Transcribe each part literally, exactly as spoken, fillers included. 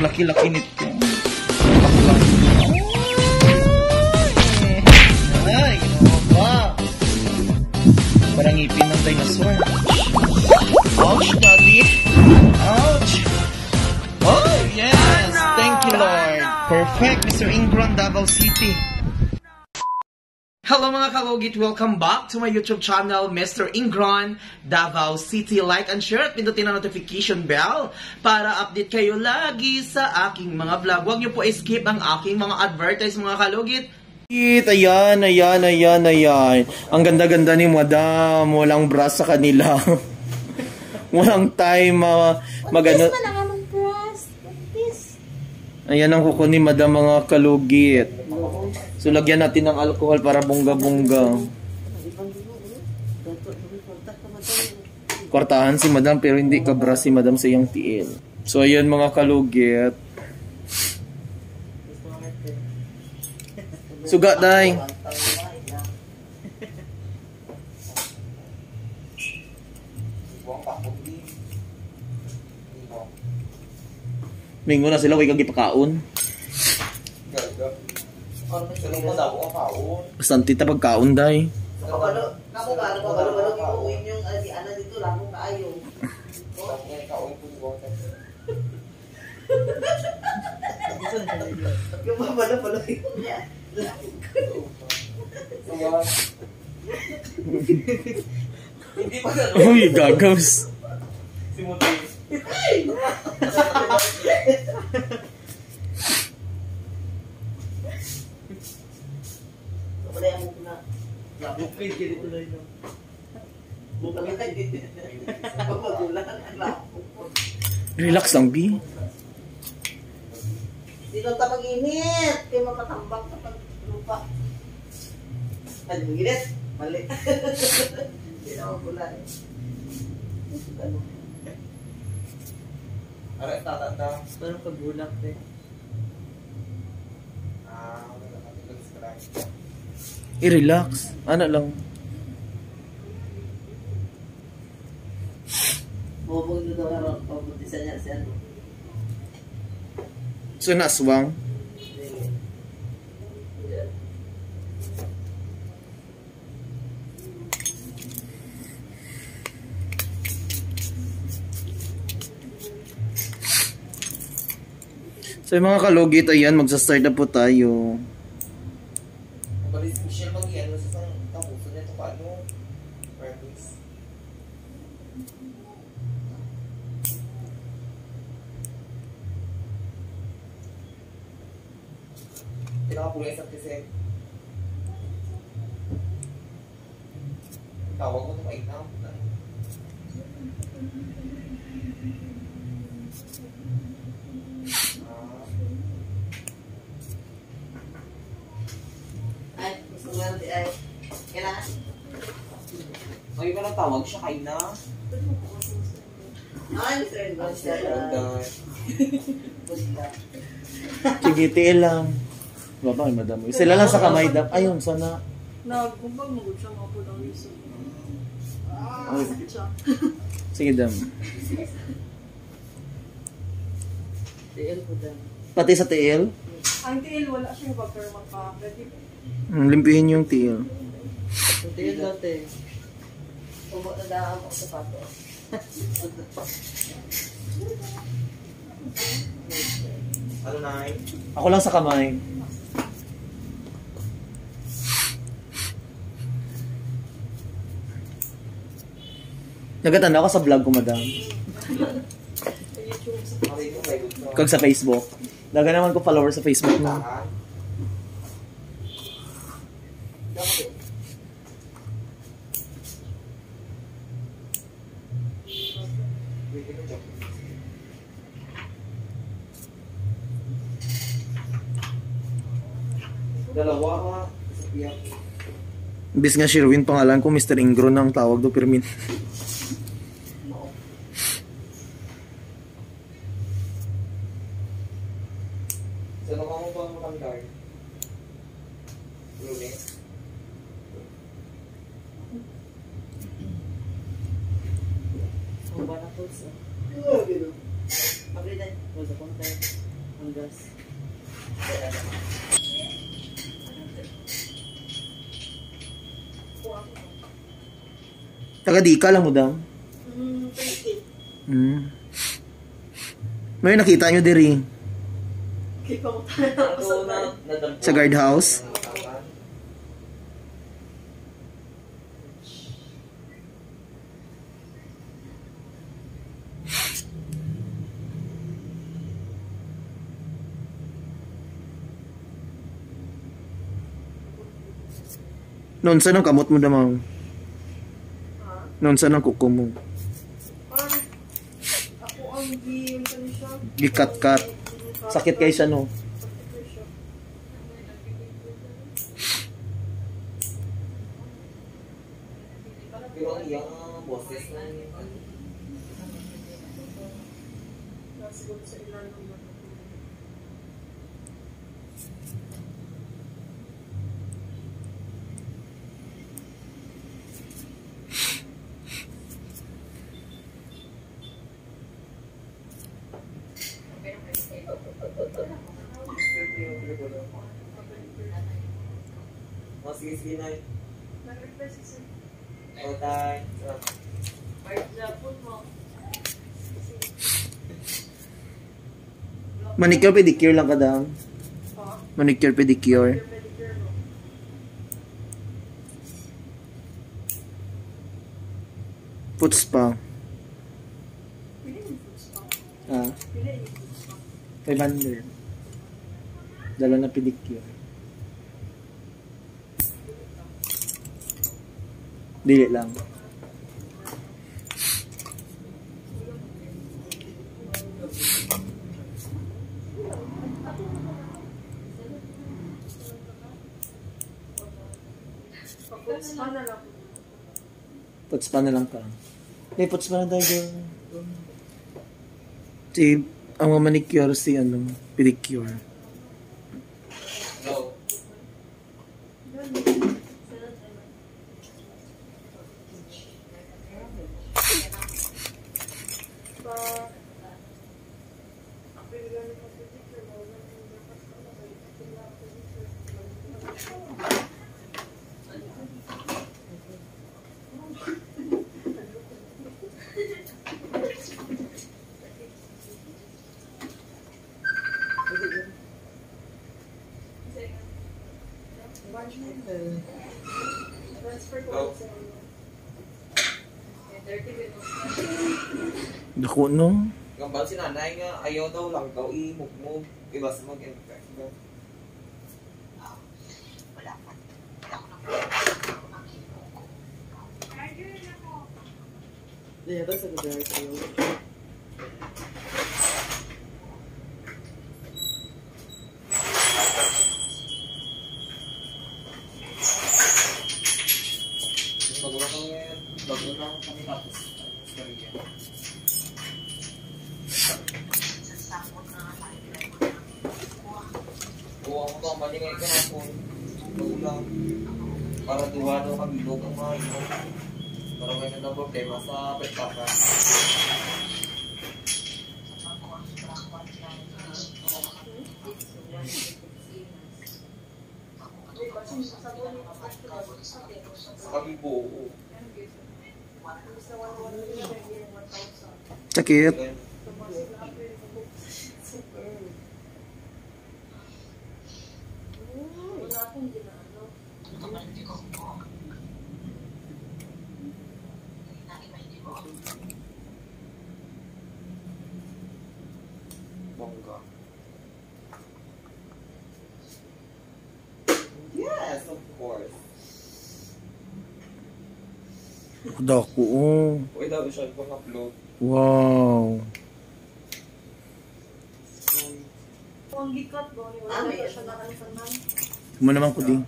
laki-laki nito. Bakla. Ay, ginawa ba? Parang ngipin ng dinosaur. Ouch, daddy. Ouch. Oh, yes. Thank you, Lord. Perfect, Mister Ingron, Davao City. Hello mga kalugit! Welcome back to my YouTube channel, Mister Ingron, Davao City. Like and share at pindutin ang notification bell para update kayo lagi sa aking mga vlog. Huwag niyo po skip ang aking mga advertise mga kalugit. Ayan, ayan, ayan, ayan. Ang ganda-ganda ni Madam. Walang bra sa kanila. Walang time uh, mag-ano. Ayan ang kuko ni Madam mga kalugit. So, lagyan natin ng alcohol para bongga-bongga. Kwartahan si Madam pero hindi kabra si Madam sa iyang tiil. So, ayan mga kalugit. Suga, day. Mingo na sila, huwag kang ipakaon. Bastante ta pagkaon, day. Nakabalo, nakabalo, nakabalo, iuwin yung ana dito lang kung kaayo. Yung babalo pala yun. Hindi pa gano'n. Uy, gagaws. Si Muti. Wala yung muna. Bukid ka dito na yun. Bukid ka dito. Magulang. Relax lang, B. Dito ka mag-init. Kaya mapatambak ka pag lupa. Ano yung ginit? Mali. Hindi na magulang. Ano? Aray, tatanda. Parang pag-bulak eh. Ah, wala natin mag-scratch. I-relax. Ano lang. Bubog na daw ang pabutisan niya si ano. So, naswang. So, yung mga kalugit, ayan, magsa-start na po tayo. Mabalis ko siya mag-iano sa isang tapuso niya ito paano? Practice. Pinakapulay sa kisip. Tawag mo ito mainam. Ay, gusto nga natin ay. Kailangan. Ay, ba nang tawag siya kay na? Ay, Mister Engel. Bunda. Sige, tiil lang. Baba, madam. Sila lang sa kamay dap. Ayun, sana. Nagkumpag magod siya mga po ng iso. Ah, sakit siya. Sige, dam. Tiil po dam. Pati sa tiil. Ang tiil, wala siya yung pagkar magpa-pwede. Mm, limpihin yung tiil. Tiil dati. Tubo na daan ako sa pato. Ano na eh? Ako lang sa kamay. Nagatan ako sa vlog ko, madam. Okay, kung may gusto. Kag sa Facebook. Daga naman ko followers sa Facebook mo. Tahan. Dapat eh. Wait, ito joke. Dalawa ka. Isa piyak. Bis nga Sherwin, pangalan ko Mister Ingron ang tawag do Pirmin. Sino ka mo bang matanggal? Lunes? Ang ba na po sa? Pagli na. Wala ko na tayo. Batangas. Taga di ka lang mo daw. Hmm, twenty. Hmm. May nakita nyo diri Kaya ko tayo ako sa Ano na, bar. nadampo. sa guardhouse. Noon sa nang kamot mo damang. Ha? Noon sa nang kuko mo. Parang ako ang di yung siya. Gikat-kat. Sakit kay siya no. Sakit kayo siya. Pero ang iyang mga boses na Nasiguro sa ilan ng mga. Oh, sige, sige na. Nag-request kasi. Oh, tayo. Art Japon mo. Manicure pedicure lang kada. Ha? Manicure pedicure. Pedicure mo. Foot spa. Pili yung food spa. Ah, Pili yung food spa. five hundred. Dala na pedicure. Dili lang. Pag-food spa na lang. Foot spa na lang ka. May foot spa na tayo. Si, ang mga manicure si ano, pedicure. No. Pa... Pili ganun pa pedicure mo. Transfer ko Oh. sa inyo. thirty minutes. Dako no? Gambal si nanay nga, ayaw daw lang daw imugmog. Iba sa mag-infect daw. Hindi, ito sa gagawin sa'yo. Bago na kami, bago na kami tapos. Korea. Oo, ako ba, mali ngayon ka na po. Bago lang. Para duwa daw kami log ang mga ito. Para may nang problema sa pagkaka. Sa kami po, oo. Sakit. Wala akong ginaano. Bongga. Yes, of course. Dako oh. Uy, daw siya pang upload. Wow. Ang gikat ba? Wala Ah, na may- ba siya nakalisanan? Mo naman ko din.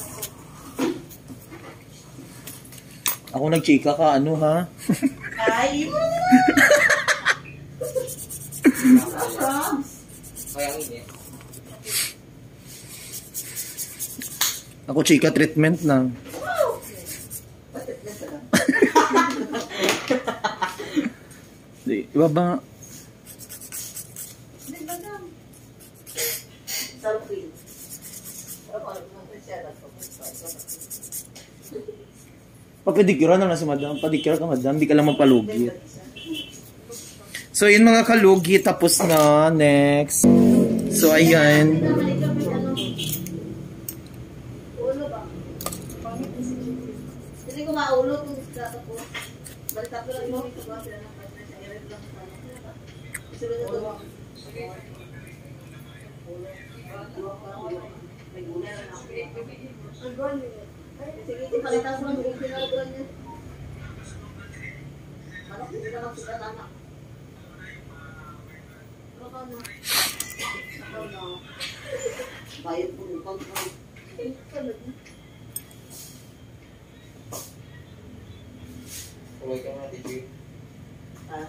Ako nagchika ka ano ha? Ay! Kaya ang ini. Ako chika treatment na. Bakit na sa lang? Di, iba ba? Hindi, madam. Salpin. Pero kung ano siya, Papadikira na lang si madam. Padikira ka madam. Di ka lang mapalugi. So, yun mga kalugi. Tapos na. Next. So, ayan. Ulo ba? Hindi ko maulo kung gato ko. Balik ako lang yung ito ba sila ng partner sa area lang sa ano. Gusto rin ito. May gula na ako. Ang gula. Sige, palitan ko lang yung pinagawa niya. Ano, hindi na lang sila anak. Baka na. Baka na. Bayad po ng pangkang. Tuloy ka na, D J. Ah.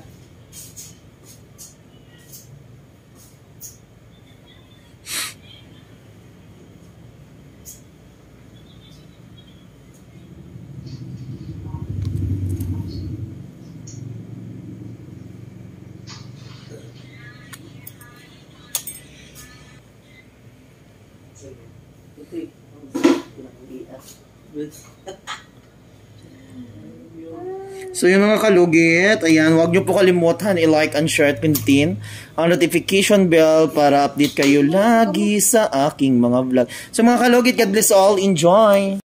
So yung mga kalugit, ayan, huwag nyo po kalimutan i-like and share at pindutin ang notification bell para update kayo lagi sa aking mga vlog. So mga kalugit, God bless all, enjoy!